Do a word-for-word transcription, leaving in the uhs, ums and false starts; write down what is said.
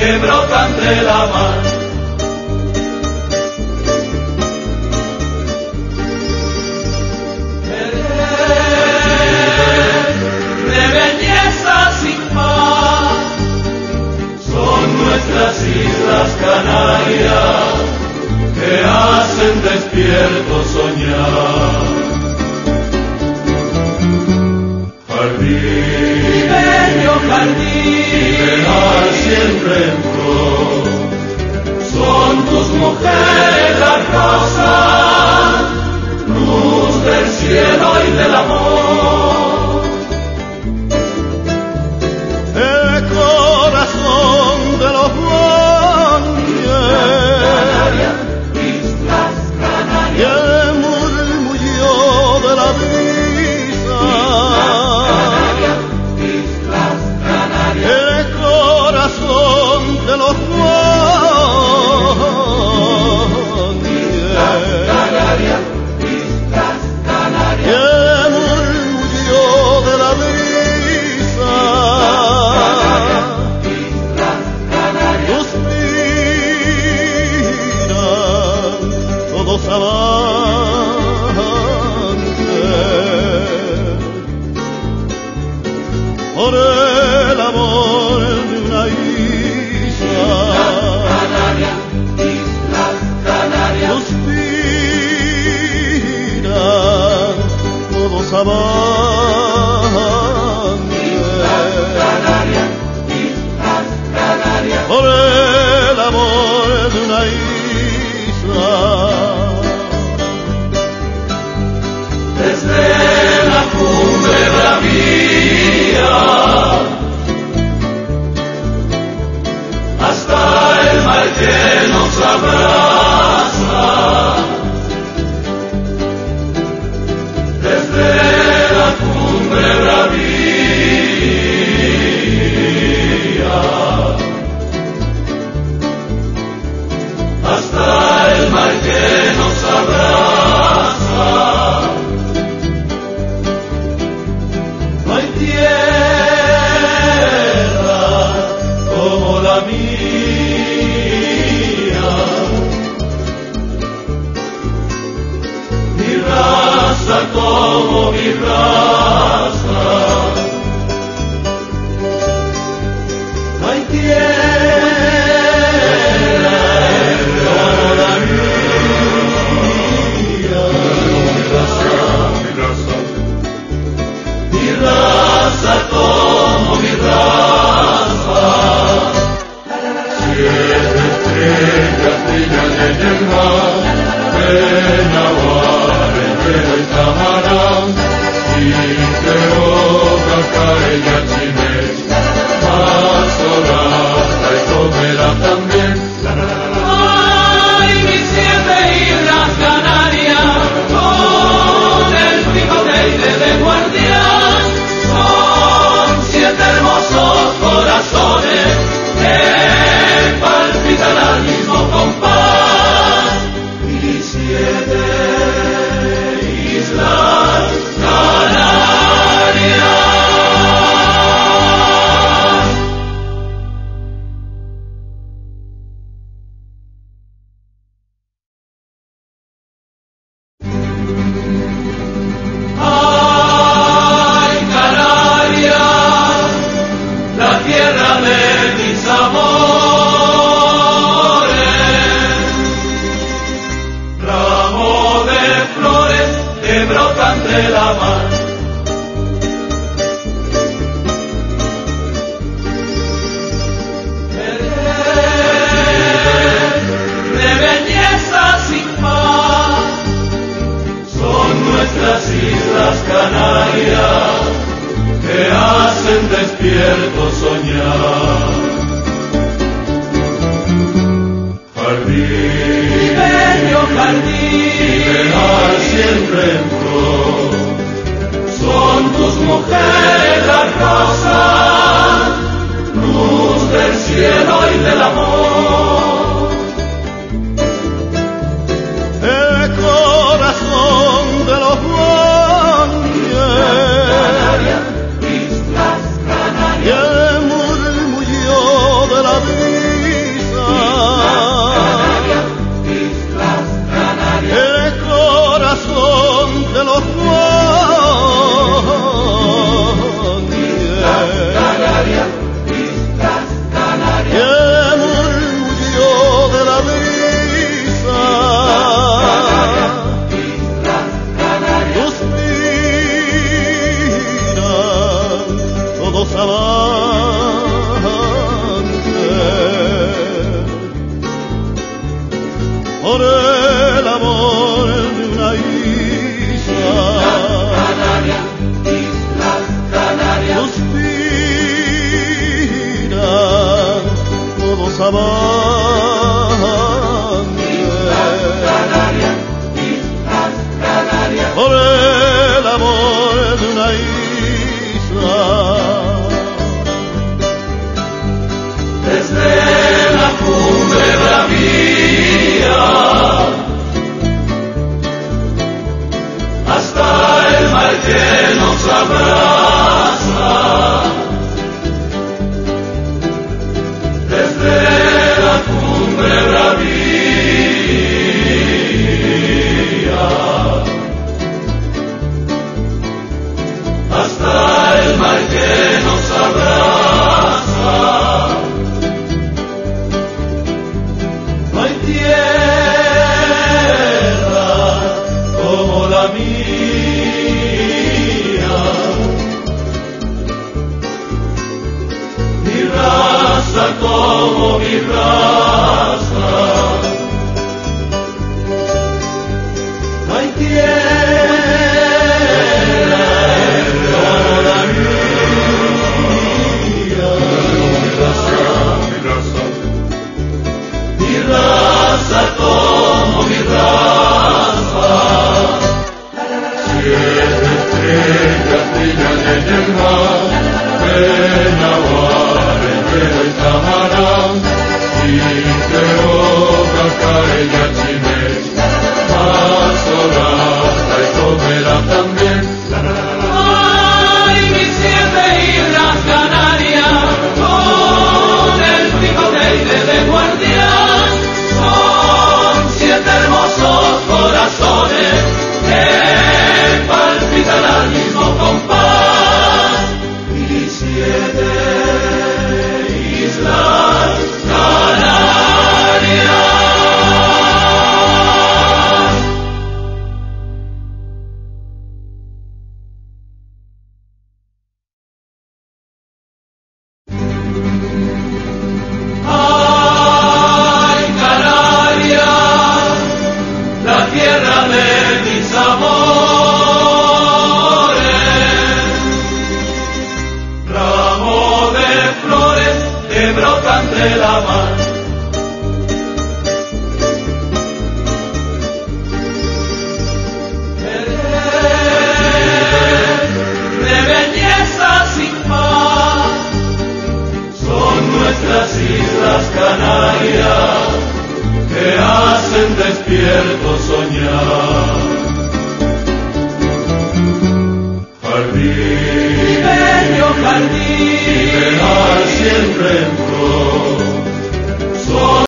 que brotan de la mar. De belleza sin par, son nuestras islas Canarias que hacen despierto soñar. Jardín, mi bello jardín, liberal siempre en flor, son tus mujeres las rosas, luz del cielo y del amor. El corazón de los montes, Canarias, Islas y Canarias, el murmullo de la brisa, Islas Canarias, el corazón de los montes, Canarias, Islas y Canarias, el murmullo de la brisa, Islas Canarias, suspiran todos amantes por el amor de una isla. Canarias, Islas Canarias, Suspiran todos amantes Canarias, Islas Canarias, por el amor de una isla. desde la cumbre bravía hasta el mar que nos abraza, desde la cumbre bravía hasta el mar que nos abraza. No hay tierra como la mía, ni raza como mi raza. No hay tierra como la mía, mi raza como mi raza. Siete estrellas brillan en el mar, Benaguar, Enredo y Tamarán, y Quiroga, Caella, Chimés, Mazorata y Comera también. Ay, mis siete islas Canarias, con el picote de guardián, son siete hermosos corazones que palpitan al mismo compás. Y siete islas Canarias. Ay, Canarias, la tierra de mis amores, ramo de flores que brotan de la mar. De belleza sin par, son nuestras islas Canarias que hacen despierto soñar. amantes, Canarias, Islas Canarias, por el amor de una isla. desde la cumbre bravía hasta el mar que nos abraza, desde la cumbre bravía hasta el mar que nos abraza. No hay tierra como la mía, ni raza como mi raza. No hay tierra como la mía, mi raza como mi raza. Siete estrellas brillan en el mar, Benaguar, Enredo y Tamarán, y de hojas cae la chimés, Mazorata y Comera también. Ay, mis siete islas Canarias, con el pico de de guardián, son siete hermosos corazones que palpitan al mismo compás. Y siete islas Canarias. Ay, Canarias, la tierra de mis amores, ramo de flores que brotan de la mar. De belleza sin par, son nuestras islas Canarias que hacen despierto soñar. Jardín, bello jardín, ideal siempre en